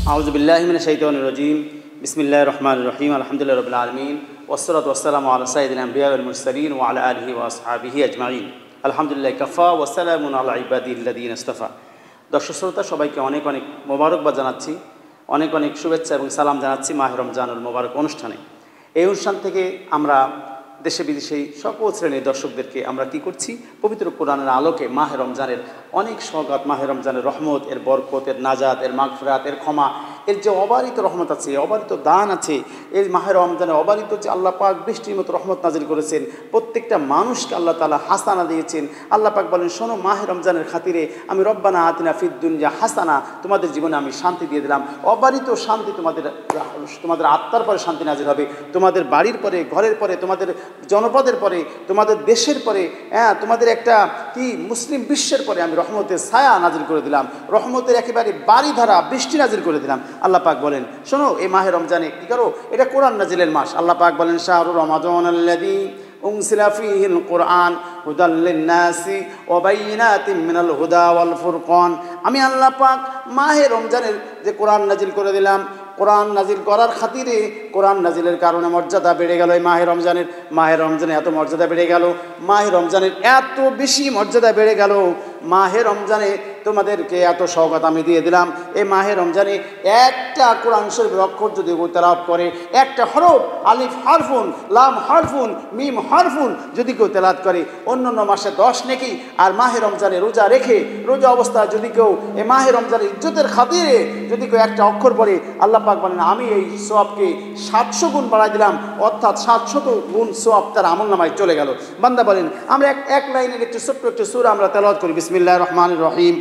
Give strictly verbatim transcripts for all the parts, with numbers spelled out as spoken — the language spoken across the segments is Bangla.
আউযু বিল্লাহি মিনাশ শাইতানির রাজীম। বিসমিল্লাহির রহমানির রহিম। আলহামদুলিল্লাহি রাব্বিল আলামিন ওয়াসসালাতু ওয়াসসালামু আলা সাইয়্যিদিল আমবিয়া ওয়াল মুরসালিন ওয়া আলা আলিহি ওয়া আসহাবিহি আজমাইন। আলহামদুলিল্লাহি কাফা ওয়া সালামুন আলা ইবাদিল্লাযিনা ইসতাফা। দর্শক শ্রোতা, সবাইকে অনেক অনেক মোবারকবাদ জানাচ্ছি, অনেক অনেক শুভেচ্ছা এবং সালাম জানাচ্ছি মাহে রমজানুল মোবারক অনুষ্ঠানে। এই অনুষ্ঠান থেকে আমরা দেশে বিদেশে সকল শ্রেণীর দর্শকদেরকে আমরা কি করছি, পবিত্র কোরআনের আলোকে মাহে রমজানের অনেক সওগাত, মাহে রমজানের রহমত, এর বরকত, এর নাজাত, এর মাগফিরাত, এর ক্ষমা, এর যে অবারিত রহমত আছে, অবারিত দান আছে, এই মাহে রমজানে অবারিত যে আল্লাহ পাক বৃষ্টির মতো রহমত নাজিল করেছেন, প্রত্যেকটা মানুষকে আল্লাহ তাআলা হাসানা দিয়েছেন। আল্লাহ পাক বলেন, শোনো মাহে রমজানের খাতিরে আমি রব্বানা আতিনা ফিদ দুনিয়া হাসানা, তোমাদের জীবনে আমি শান্তি দিয়ে দিলাম। অবারিত শান্তি তোমাদের তোমাদের আত্মার পরে শান্তি নাজিল হবে, তোমাদের বাড়ির পরে, ঘরের পরে, তোমাদের জনপদের পরে, তোমাদের দেশের পরে, হ্যাঁ তোমাদের একটা কি মুসলিম বিশ্বের পরে আমি রহমতের ছায়া নাজিল করে দিলাম, রহমতের একেবারে বাড়িধারা বৃষ্টি নাজিল করে দিলাম। আল্লাহ পাক বলেন, শোনো এই মাহে রমজানে কি করো, এটা কোরআন নাজিলের মাস। আল্লাহ পাক বলেন, শাহরু রমাদানাল্লাযী উনজিলা ফীহিল কুরআন হুদাল লিন-নাসি ওয়া বাইয়িনাতিম মিনাল হুদা ওয়াল ফুরকান। আমি আল্লাহ পাক মাহে রমজানের যে কোরআন নাজিল করে দিলাম, কোরআন নাজিল করার খাতিরে, কোরআন নাজিলের কারণে মর্যাদা বেড়ে গেল। এই মাহে রমজানের মাহে রমজানে এত মর্যাদা বেড়ে গেল, মাহে রমজানের এত বেশি মর্যাদা বেড়ে গেল। মাহে রমজানে তোমাদেরকে এত সওগাত আমি দিয়ে দিলাম। এই মাহে রমজানে একটা কোরআন শরীফের অক্ষর যদি তেলাওয়াত করে, একটা হরফ, আলিফ হারফুন, লাম হারফুন, মিম হারফুন যদি কেউ তেলাওয়াত করে, অন্য অন্য মাসে দশ নেকি। আর মাহে রমজানে রোজা রেখে, রোজা অবস্থায় যদি কেউ এই মাহে রমজানের ইজ্জতের খাতিরে যদি কেউ একটা অক্ষর পড়ে, আল্লাহ পাক বলেন আমি এই সওয়াবকে সাতশো গুণ বাড়াই দিলাম, অর্থাৎ সাতশত গুণ সওয়াব তার আমলনামায় চলে গেল। বান্দা বলেন, আমরা এক এক লাইনের একটু ছোট্ট একটু সূরা আমরা তেলাওয়াত করি। বিসমিল্লাহির রহমানির রহিম।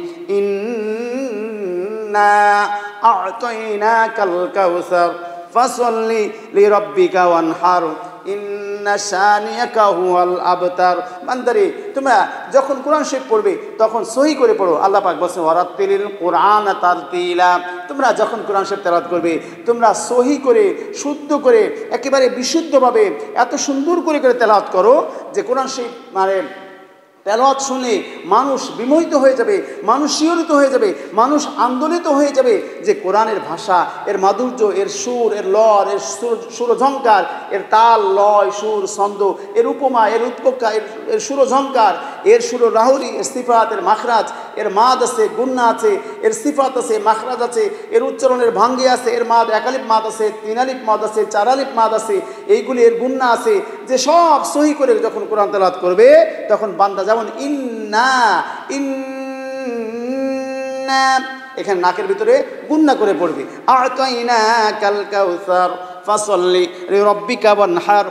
ইন্না আ'তাইনাকাল কাউসার ফাসাল্লি লিরাব্বিকা ওয়ানহার ইন্না শানিয়াকা হুয়াল আবতার। বান্দারে, তোমরা যখন কোরআন শরীফ পড়বে তখন সহি করে পড়ো। আল্লাহ পাক বলেন, ওয়ারাত্তিলিল কুরআনা তারতিলা। তোমরা যখন কোরআন শরীফ তেলাওয়াত করবে, তোমরা সহি করে, শুদ্ধ করে, একেবারে বিশুদ্ধভাবে এত সুন্দর করে করে তেলাওয়াত করো যে কোরআন শরীফ মানে তেলাওয়াত শুনে মানুষ বিমোহিত হয়ে যাবে, মানুষ শিহরিত হয়ে যাবে, মানুষ আন্দোলিত হয়ে যাবে যে কোরআনের ভাষা, এর মাধুর্য, এর সুর, এর লর, এর সুরঝঙ্কার, এর তাল, লয়, সুর, ছন্দ, এর উপমা, এর উৎপক্কা, এর এর সুরঝঙ্কার, এর সুর রাহুরি, এর সিফাত, এর মাখরাজ, এর মাদ আছে, গুন্না আছে, এর সিফাত আছে, মাখরাজ আছে, এর উচ্চারণের ভাঙ্গি আছে, এর মাদ একালিপ মাদ আছে, তিনালিপ মাদ আছে, চারালিপ মাদ আছে, এইগুলি এর গুন্না আছে, যে সব সহি করে যখন কোরআন তেলাওয়াত করবে তখন বান্দা যেমন ইন্না ইন্না এখানে নাকের ভিতরে গুন্না করে পড়বে, আ'তাইনাকাল কাউসার ফাসাল্লি লিরাব্বিকা ওয়ানহার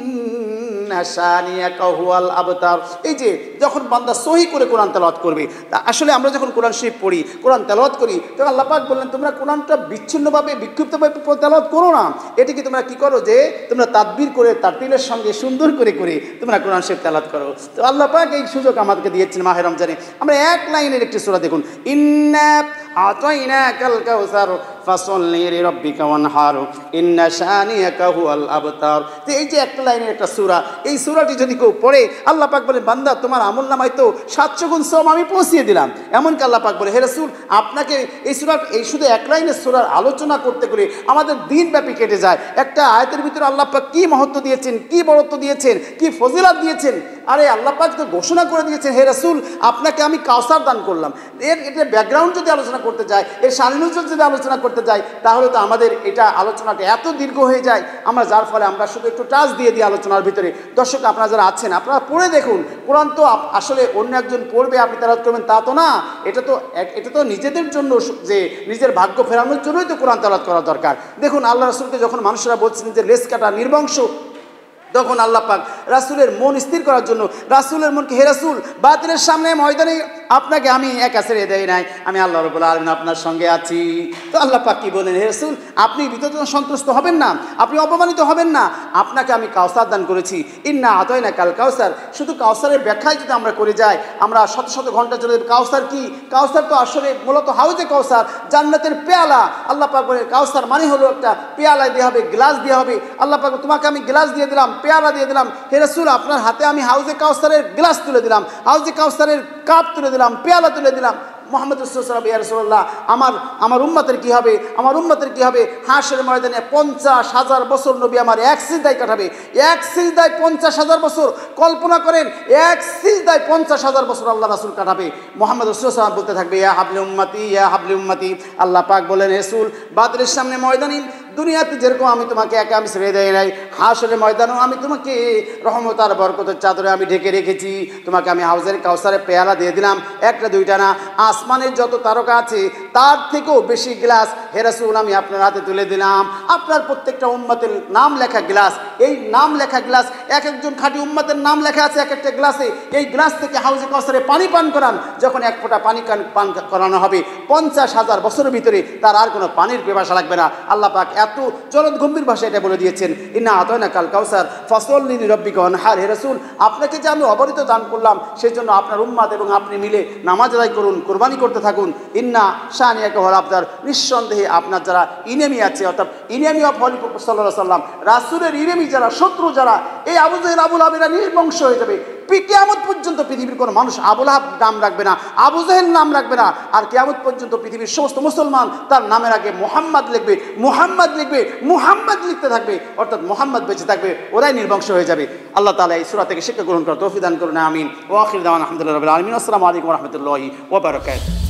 ইন্না শানিয়াকা হুয়াল আবতার। এই যে যখন বান্দা সহি করে কোরআন তেলাওয়াত করবে, তা আসলে আমরা যখন কোরআন শরীফ পড়ি, কোরআন তেলাওয়াত করি, তখন আল্লাহ পাক বললেন তোমরা কোরআনটা বিচ্ছিন্নভাবে, বিক্ষিপ্তভাবে তেলাওয়াত করো না। এটিকে তোমরা কি করো, যে তোমরা তাদবির করে, তারতিলের সঙ্গে সুন্দর করে করে তোমরা কোরআন শরীফ তেলাওয়াত করো। তো আল্লাহ পাক এই সুযোগ আমাদেরকে দিয়েছেন মাহে রমজানে। আমরা এক লাইনের একটি সূরা দেখুন, ইন্না আ'তাইনাকাল কাউসার ফাসাল্লি লিরাব্বিকা ওয়ানহার ইন্না শানিয়াকা হুয়াল আবতার। তো এই যে একটা লাইনের একটা সূরা, এই সূরাটি যদি কেউ পড়ে, আল্লাহ পাক বলেন বান্দা তোমার আমলনামায় তো সাতশো গুণ সওয়াব আমি পৌঁছিয়ে দিলাম। এমনকি আল্লাহ পাক বলে, হে রাসূল আপনাকে এই সূরা, এই শুধু এক লাইনের সূরার আলোচনা করতে করে আমাদের দিনব্যাপী কেটে যায়। একটা আয়াতের ভিতরে আল্লাহ পাক কি মহত্ব দিয়েছেন, কি বড়ত্ব দিয়েছেন, কি ফজিলত দিয়েছেন। আরে আল্লাহ পাক তো ঘোষণা করে দিয়েছেন, হে রাসূল আপনাকে আমি কাউসার দান করলাম। এর এটা ব্যাকগ্রাউন্ড যদি আলোচনা করতে যায়, এর শান-নুজুল যদি আলোচনা করতে যাই, তাহলে তো আমাদের এটা আলোচনাটা এত দীর্ঘ হয়ে যায়, আমরা যার ফলে আমরা শুধু একটু টাচ দিয়ে দিই আলোচনার ভিতরে। দর্শক আপনারা যারা আছেন, আপনারা পড়ে দেখুন, কোরআন তো আসলে অন্য একজন পড়বে আপনি তেলাওয়াত করবেন তা তো না। এটা তো এটা তো নিজেদের জন্য, যে নিজের ভাগ্য ফেরানোর জন্যই তো কোরআন তেলাওয়াত করা দরকার। দেখুন আল্লাহ রাসূলকে যখন মানুষরা বলছিলেন যে লেজ কাটা, নির্বংশ, তখন আল্লাহ পাক রাসূলের মন স্থির করার জন্য রাসূলের মনকে, হে রাসূল বাতিলের সামনে ময়দানে আপনাকে আমি একা ছেড়ে দেই নাই, আমি আল্লাহ রাব্বুল আলামিন আপনার সঙ্গে আছি। তো আল্লাহ পাক কি বলেন, হে রাসূল আপনি বিতত সন্তুষ্ট হবেন না, আপনি অপমানিত হবেন না, আপনাকে আমি কাউসার দান করেছি। ইন্না আ'তাইনাকাল কাউসার, শুধু কাউসারের ব্যাখ্যায় যদি আমরা করে যাই, আমরা শত শত ঘন্টা চলে যাবে। কাউসার কি? কাউসার তো আসলে মূলত হাউজে কাউসার, জান্নাতের পেয়ালা। আল্লাহ পাক বলেন কাউসার মানে হলো একটা পেয়ালায় দেওয়া হবে, গ্লাস দেওয়া হবে। আল্লাহ পাক তোমাকে আমি গ্লাস দিয়ে দিলাম, পেয়ালা দিয়ে দিলাম, হে রাসূল আপনার হাতে আমি হাউজে কাউসারের গ্লাস তুলে দিলাম, হাউজে কাউসারের কাপ তুলে দিলাম, পেয়ালা তুলে দিলাম। মুহাম্মদ রাসূলুল্লাহ ইয়া রাসূলুল্লাহ আমার আমার উম্মতের কি হবে, আমার উম্মতের কি হবে? হাসরের ময়দানে পঞ্চাশ হাজার বছর নবী আমার এক সিজদায় কাটাবে, এক সিজদায় পঞ্চাশ হাজার বছর। কল্পনা করেন, এক সিজদায় পঞ্চাশ হাজার বছর আল্লাহ রাসূল কাটাবে। মুহাম্মদ রাসূলুল্লাহ বলতে থাকবে, ইয়া হাবলি উম্মতি, ইয়া হাবলি উম্মতি। আল্লাহ পাক বলেন, রাসূল বাদরের সামনে ময়দানে দুনিয়াতে যেরকম আমি তোমাকে একা আমি ছেড়ে দেয় নাই, হাসরের ময়দানেও আমি তোমাকে রহমত আর বরকতের চাদরে আমি ঢেকে রেখেছি। তোমাকে আমি হাউজের কাউসারে পেয়ালা দিয়ে দিলাম, একটা দুইটা না, আসমানের যত তারকা আছে তার থেকেও বেশি গ্লাস হে রাসূল আমি আপনার হাতে তুলে দিলাম। আপনার প্রত্যেকটা উম্মতের নাম লেখা গ্লাস, এই নাম লেখা গ্লাস, এক একজন খাঁটি উম্মতের নাম লেখা আছে এক একটা গ্লাসে। এই গ্লাস থেকে হাউজে কাউসারে পানি পান করান, যখন এক ফোঁটা পানি পান করানো হবে পঞ্চাশ হাজার বছরের ভিতরে তার আর কোনো পানির পিপাসা লাগবে না। আল্লাহ পাক এত চরম গম্ভীর ভাষায় এটা বলে দিয়েছেন, ইন্না আতাইনা কাল কাউসার ফাসল্লি লিরাব্বিকা ওয়ানহার। হে রাসূল আপনাকে যে আমি অবরিত দান করলাম সেই জন্য আপনার উম্মত এবং আপনি মিলে নামাজ আদায় করুন, কুরবানি করতে থাকুন। ইন্না শানিয়াকা হুয়াল আবতার, নিঃসন্দেহে আপনার যারা ইনেমি আছে, অর্থাৎ ইনেমি অফ হলি প্রফেট সাল্লাল্লাহু আলাইহি ওয়াসাল্লাম, রাসূলের ইনেমি যারা, শত্রু যারা, এই আবু জাহেল আবু লাহাব এরা নির্বংশ হয়ে যাবে। কিয়ামত পর্যন্ত পৃথিবীর কোনো মানুষ আবু লাহাব নাম রাখবে না, আবু জাহেল নাম রাখবে না। আর কিয়ামত পর্যন্ত পৃথিবীর সমস্ত মুসলমান তার নামের আগে মুহাম্মদ লিখবে, মুহাম্মদ লিখবে, মুহাম্মদ লিখতে থাকবে, অর্থাৎ মুহাম্মদ বেঁচে থাকবে, ওরাই নির্বংশ হয়ে যাবে। আল্লাহ তাআলা এই সূরা থেকে শিক্ষা গ্রহণ করার তৌফিক দান করুন, আমিন। ওয়া আখিরু দাওয়ানা আলহামদুলিল্লাহি রাব্বিল আলামিন। আসসালামু আলাইকুম ওয়া রাহমাতুল্লাহি ওয়া বারাকাতুহু।